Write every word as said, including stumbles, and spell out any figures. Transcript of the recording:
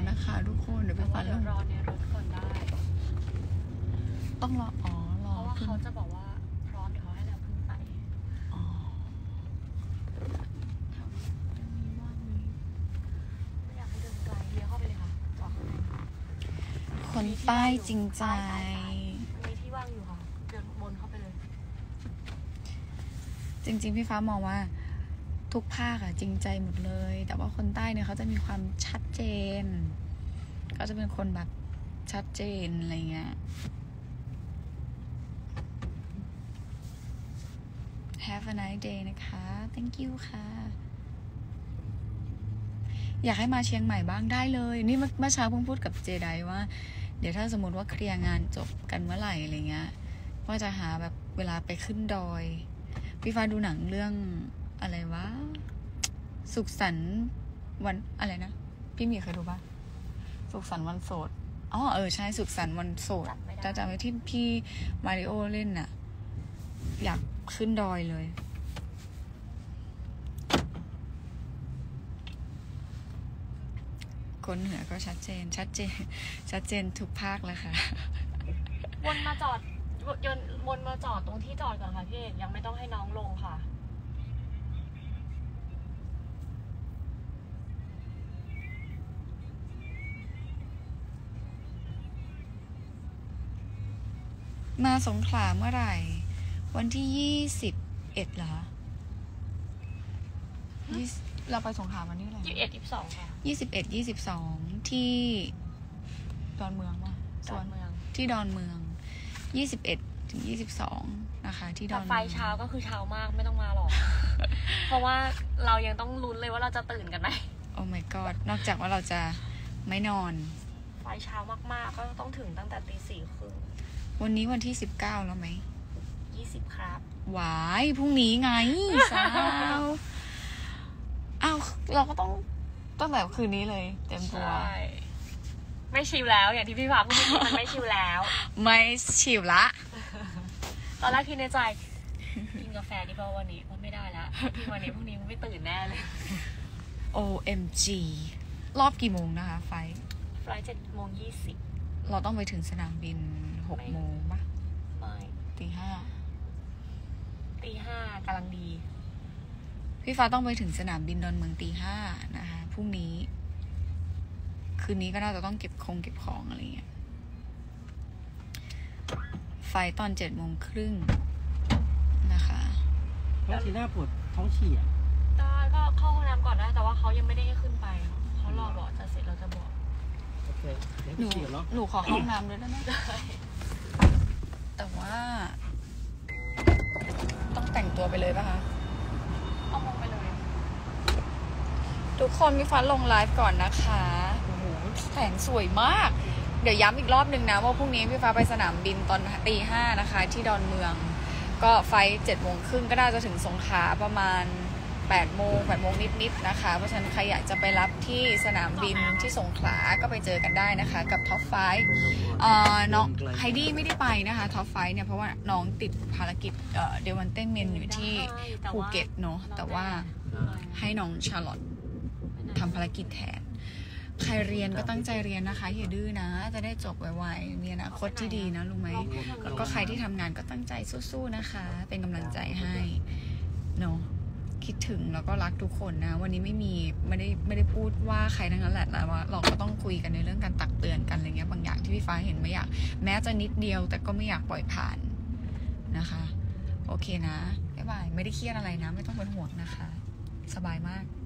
นะคะทุกคนเดี๋ยวไปฟังรอในรถก่อนได้ต้องรออ๋อรอเพราะว่าเขาจะบอกว่าพร้อมเดี๋ยวเขาให้เราขึ้นไปอ๋อแถวนี้มีว่างนี้ไม่อยากให้เดินไกลเลี้ยวเข้าไปเลยค่ะจอดข้างในคนใต้จริงใจมีที่ว่างอยู่ค่ะเดินวนเข้าไปเลยจริงๆพี่ฟ้ามองว่าทุกภาคอะจริงใจหมดเลยแต่ว่าคนใต้เนี่ยเขาจะมีความชัดเจนเขาจะเป็นคนแบบชัดเจนอะไรเงี้ย Have a nice day นะคะ thank you ค่ะอยากให้มาเชียงใหม่บ้างได้เลยนี่เมื่อเช้าเพิ่งพูดกับเจไดว่าเดี๋ยวถ้าสมมติว่าเคลียร์งานจบกันเมื่อไหร่อะไรเงี้ยว่าจะหาแบบเวลาไปขึ้นดอยพี่ฟ้าดูหนังเรื่องอะไรวะสุขสันต์วันอะไรนะพี่มีเคยดูปะสุขสันต์วันโสดอ๋อเออใช่สุขสันต์วันโสดจะจำไว้ที่พี่มาริโอเล่นน่ะอยากขึ้นดอยเลยคนเหนือก็ชัดเจนชัดเจนชัดเจนทุกภาคเลยค่ะวนมาจอดยนวนมาจอดตรงที่จอดก่อนค่ะพี่ยังไม่ต้องให้น้องลงค่ะมาสงขลาเมื่อไหร่วันที่ยี่สิบเอ็ดเหรอเราไปสงขลาวันนี้อะไรยี่สิบเอ็ดยี่สิบสองค่ะยี่สิบเอ็ดยี่สิบสองที่ดอนเมืองป่ะดอนเมืองที่ดอนเมืองยี่สิบเอ็ดถึงยี่สิบสองนะคะที่ดอนเมืองไฟเช้าก็คือเช้ามากไม่ต้องมาหรอก เพราะว่าเรายังต้องลุ้นเลยว่าเราจะตื่นกันไหมโอ้ my god นอกจากว่าเราจะไม่นอนไฟเช้ามากๆก็ต้องถึงตั้งแต่ตีสี่ครึ่งวันนี้วันที่สิบเก้าแล้วไหมยี่สิบครับหวายพรุ่งนี้ไงสาวอ้าวเราก็ต้องตั้งแต่คืนนี้เลยเต็มตัวไม่ชิลแล้วอย่างที่พี่พาพูดมันไม่ชิลแล้วไม่ชิลละตอนแรกคิดในใจกินกาแฟดีเพราะวันนี้มันไม่ได้แล้วที่วันนี้พรุ่งนี้มันไม่ตื่นแน่เลย โอ เอ็ม จี รอบกี่โมงนะคะไฟไฟเจ็ดโมงยี่สิบเราต้องไปถึงสนามบินหกโมงปะไม่ตีห้าตีห้ากำลังดีพี่ฟ้าต้องไปถึงสนามบินดอนเมืองตีห้านะคะพรุ่งนี้คืนนี้ก็น่าจะต้องเก็บคงเก็บของอะไรเงี้ยไฟตอนเจ็ดโมงครึ่งนะคะแล้วทีหน้าปวดท้องฉี่อ่ะตาก็เข้าห้องน้ำก่อนนะแต่ว่าเขายังไม่ได้ให้ขึ้นไปเขารอบอกจะเสร็จเราจะบอกโอเคหนูหนูขอห้องน้ำด้วยได้ไหมแต่ว่าต้องแต่งตัวไปเลยป่ะคะเอาลงไปเลยทุกคนพี่ฟ้าลงไลฟ์ก่อนนะคะโอ้โหแสงสวยมากเดี๋ยวย้ำอีกรอบนึงนะว่าพรุ่งนี้พี่ฟ้าไปสนามบินตอนตีห้านะคะที่ดอนเมืองก็ไฟเจ็ดโมงครึ่งก็น่าจะถึงสงขลาประมาณแปดโมงแปดโมงนิดๆนะคะเพราะฉะนั้นใครอยากจะไปรับที่สนามบินที่สงขลาก็ไปเจอกันได้นะคะกับท็อปไฟว์น้องไฮดี้ไม่ได้ไปนะคะท็อปไฟว์เนี่ยเพราะว่าน้องติดภารกิจเดวันเต้เมนอยู่ที่ภูเก็ตเนาะแต่ว่าให้น้องชาร์ลอตทำภารกิจแทนใครเรียนก็ตั้งใจเรียนนะคะอย่าดื้อนะจะได้จบไวๆมีอนาคตที่ดีนะรู้ไหมแล้วก็ใครที่ทำงานก็ตั้งใจสู้ๆนะคะเป็นกำลังใจให้เนาะคิดถึงแล้วก็รักทุกคนนะวันนี้ไม่มีไม่ได้ไม่ได้พูดว่าใครทั้งนั้นแหละแต่ว่าเราก็ต้องคุยกันในเรื่องการตักเตือนกันอะไรเงี้ยบางอย่างที่พี่ฟ้าเห็นไม่อยากแม้จะนิดเดียวแต่ก็ไม่อยากปล่อยผ่านนะคะโอเคนะบ๊ายบายไม่ได้เครียดอะไรนะไม่ต้องเป็นห่วงนะคะสบายมาก